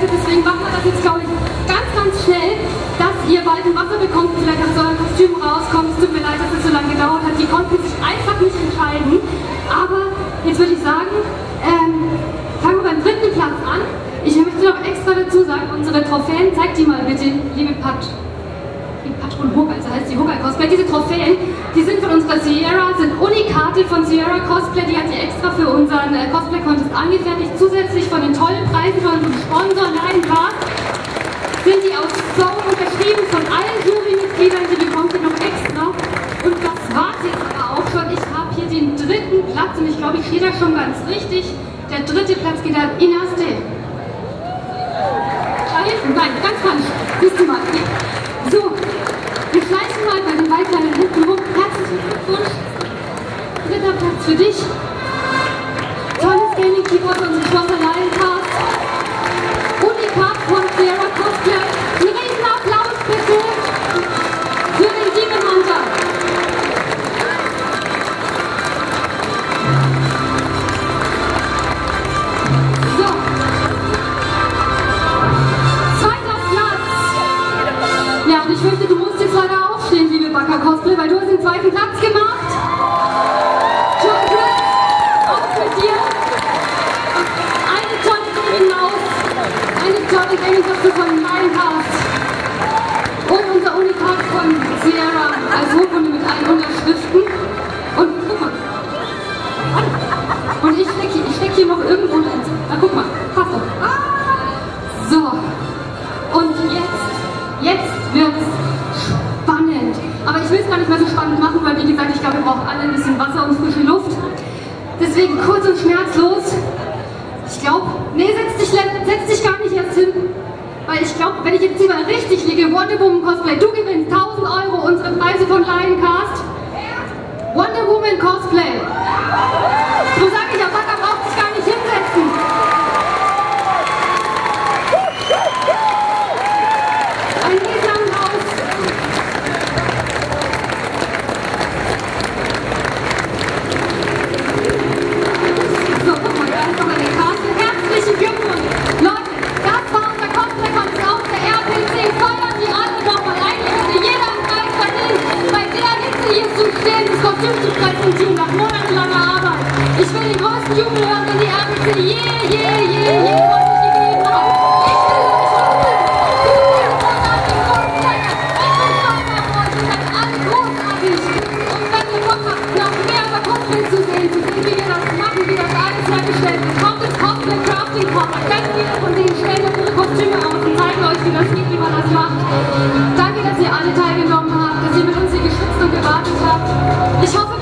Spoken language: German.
vorbereitet, deswegen machen wir das jetzt, glaube ich, ganz, ganz schnell, dass ihr bald ein Wasser bekommt, vielleicht aus eurem Kostüm rauskommt. Es tut mir leid, dass es so lange gedauert hat. Die konnten sich einfach nicht entscheiden. Aber jetzt würde ich sagen, fangen wir beim dritten Platz an. Ich möchte noch extra dazu sagen, unsere Trophäen, zeigt die mal bitte, liebe Patron Hooker, also heißt die Hooker Cosplay. Diese Trophäen, die sind von unserer Sierra, sind Unikate von Sierra Cosplay, die hat sie extra für unseren Cosplay Contest angefertigt. Zusätzlich von den tollen Preisen von unserem Sponsor Leidencast sind die aus Zone unterschrieben von allen Jurymitgliedern, die bekommt ihr noch extra. Und das war's jetzt aber auch schon. Ich habe hier den dritten Platz und ich glaube, ich stehe da schon ganz richtig. Der dritte Platz geht an Inaste. Da hinten, nein, ganz falsch. Siehst du mal. So, wir schleichen mal bei den Ballkleidern hinten rum. Herzlichen Glückwunsch. Dritter Platz für dich. Tolles Gaming-Keyboard von unserem Sponsor Leidencast. Unikat von Sierra Cosplay. Einen riesen Applaus bitte für den Demon Hunter. So. Zweiter Platz. Ja, und ich fürchte, du musst jetzt leider aufstehen, liebe Backer Cosplay, weil du hast den zweiten Platz gemacht. John Chris, auf mit dir. Eine tolle Gaming-Maus. Eine tolle Gaming-Karte von Leidencast. Und unser Unikat von Sierra als Urkunde mit allen Unterschriften. Und guck mal. Und ich steck hier noch irgendwo drin. Na guck mal, passt doch. So. Und jetzt wird's spannend. Aber ich will es gar nicht mehr so spannend machen, weil wie gesagt, ich glaube, wir brauchen alle ein bisschen Wasser und frische Luft. Deswegen kurz und schmerzlos. Ich glaube, nee, setz dich gar nicht erst hin. Weil ich glaube, wenn ich jetzt hier mal richtig liege, Wonder Woman Cosplay, du gewinnst 1000 Euro, unsere Preise von Leidencast. Wonder Woman Cosplay. So sage ich, der Backer braucht sich gar nicht hinsetzen. Ein Riesenapplaus. So, guck mal, da ist noch eine Karte. Herzlichen Glückwunsch. Leute, das war unser Cosplay Contest auf der RPC. Feuern die alle doch mal ein. Hier hätte jeder einen Preis verdient. Bei der Hitze hier zu stehen, das Kostüm zu präsentieren nach monatelanger Arbeit. Ich will den größten Jubel hören, den die RPC je von sich gegeben hat. Ich will euch holen. Ihr großartigen Cosplayer. Ich bin stolz auf euch. Ihr seid alle großartig. Und wenn ihr Bock habt, noch mehr über Cosplay zu sehen, wie wir das machen, wie das alles hergestellt wird, kommt ins Cosplay Crafting Corner. Ganz viele von denen stellen ihre Kostüme aus und zeigen euch, wie das geht, wie man das macht. Danke, dass ihr alle teilgenommen habt, dass ihr mit uns hier geschwitzt und gewartet habt. Ich hoffe,